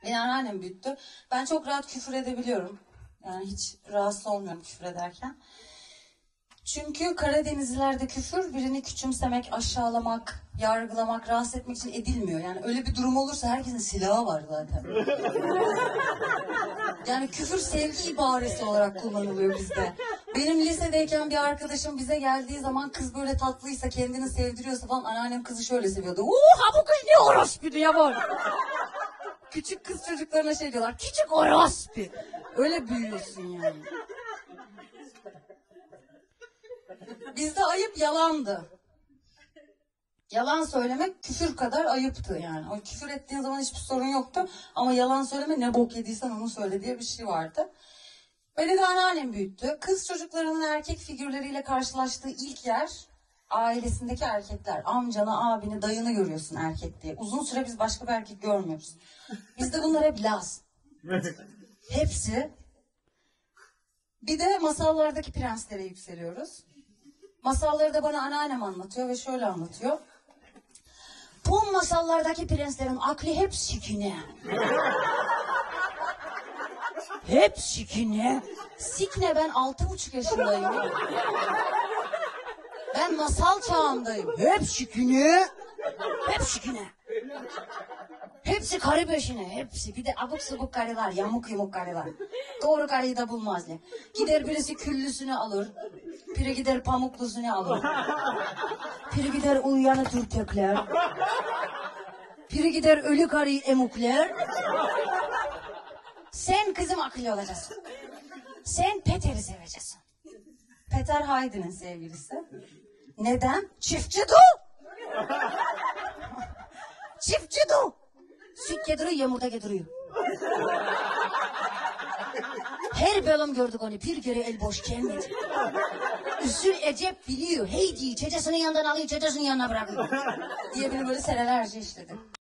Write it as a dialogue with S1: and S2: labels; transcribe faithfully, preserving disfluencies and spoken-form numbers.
S1: Beni anneannem büyüttü. Ben çok rahat küfür edebiliyorum. Yani hiç rahatsız olmuyorum küfür ederken. Çünkü Karadenizlilerde küfür birini küçümsemek, aşağılamak, yargılamak, rahatsız etmek için edilmiyor. Yani öyle bir durum olursa herkesin silahı var zaten. Yani küfür sevgi ibaresi olarak kullanılıyor bizde. Benim lisedeyken bir arkadaşım bize geldiği zaman kız böyle tatlıysa, kendini sevdiriyorsa falan anneannem kızı şöyle seviyordu. Uuu bu kız ne orospu ya bu. Küçük kız çocuklarına şey diyorlar, küçük orospu. Öyle büyüyorsun yani. Bizde ayıp yalandı. Yalan söylemek küfür kadar ayıptı yani. O küfür ettiğin zaman hiçbir sorun yoktu. Ama yalan söyleme, ne bok yediysen onu söyle diye bir şey vardı. Beni de anneannem büyüttü. Kız çocuklarının erkek figürleriyle karşılaştığı ilk yer ailesindeki erkekler. Amcanı, abini, dayını görüyorsun erkek diye. Uzun süre biz başka bir erkek görmüyoruz. Bizde bunlar hep Laz. Hepsi. Bir de masallardaki prenslere yükseliyoruz. Masalları da bana anneannem anlatıyor ve şöyle anlatıyor. Bu masallardaki prenslerin aklı hep sikine. Hep sikine. Sikne, ben altı buçuk yaşındayım. Ben masal çağındayım. Hep sikine. Hep sikine. Hepsi karı peşine, hepsi. Bir de abuk sabuk karılar, yamuk yumuk karılar. Doğru karıyı da bulmazlar. Gider birisi küllüsünü alır. Biri gider pamuklusunu alır. Biri gider uyuyanı türtekler. Biri gider ölü karıyı emukler. Sen kızım akıllı olacaksın. Sen Peter'i seveceksin. Peter Haydn'in sevgilisi. Neden? Çiftçi du. Çiftçi du. Süt yediriyor, yumurta getiriyor. Her bölüm gördük onu, bir kere el boş gelmedi. Üsül Ecep biliyor, hey diyor, çecesinin yanından alıyor, çecesinin yanına bırakıyor. Diye beni böyle senelerce işledi.